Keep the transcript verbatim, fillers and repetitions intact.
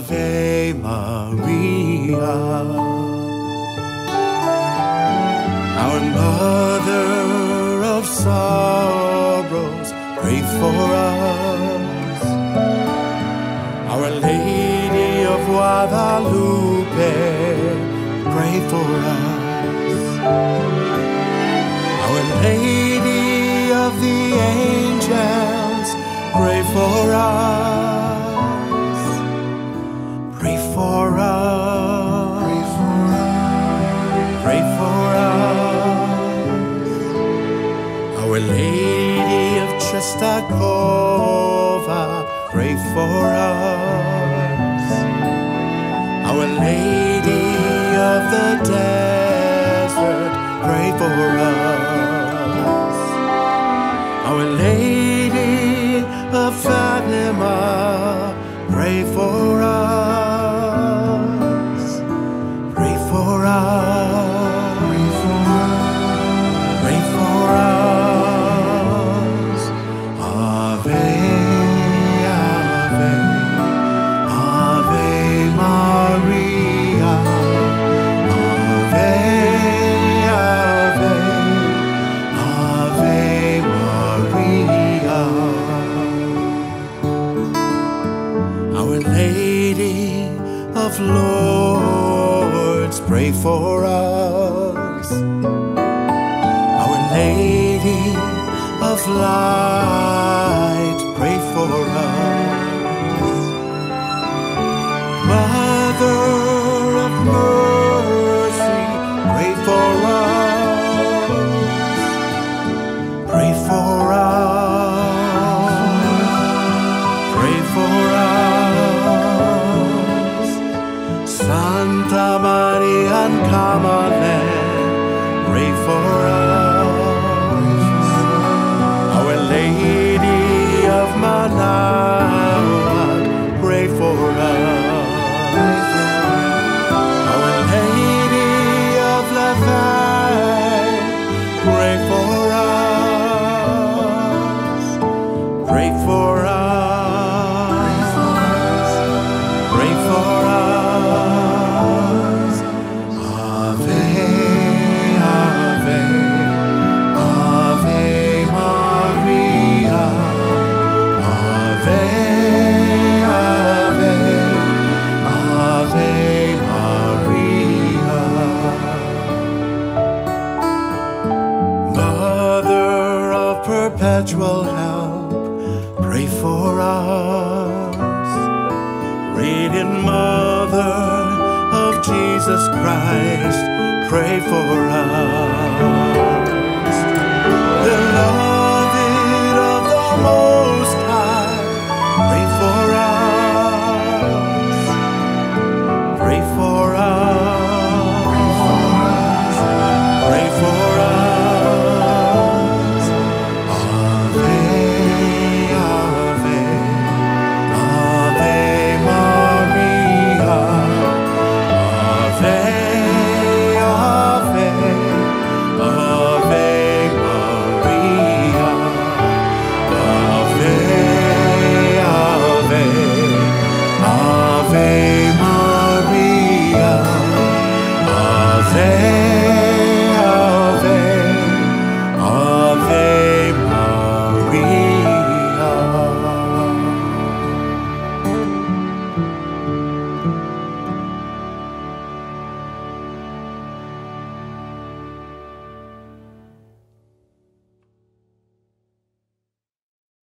Ave Maria. Our Mother of Sorrows, pray for us. Our Lady of Guadalupe, pray for us. Our Lady of the Angels, pray for us. Pray for us. Pray for us. Pray for us. Our Lady of Czestochowa, pray for us. Our Lady of the Desert, pray for us. Our Lady of Fatima, pray for us. Pray for us. Pray for us. Ave, Ave, Ave Maria. Ave, Ave, Ave Maria. Our Lady of Lords, pray for us. Our Lady of Light, pray for us. Mother of Mercy, pray for us. Pray for us. Pray for us. Santa Maria Camale, pray for us. Our Lady of Manaoag, pray for us. Our Lady of Laverne, pray for us. Pray for us. Pray for us. Ave, Ave, Ave Maria. Ave, Ave, Ave Maria. Mother of perpetual help, pray for us. Radiant Mother of Jesus Christ, pray for us. Beloved of the Lord,